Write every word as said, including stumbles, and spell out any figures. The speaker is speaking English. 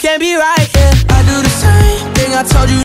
can't be right, yeah. I do the same thing I told you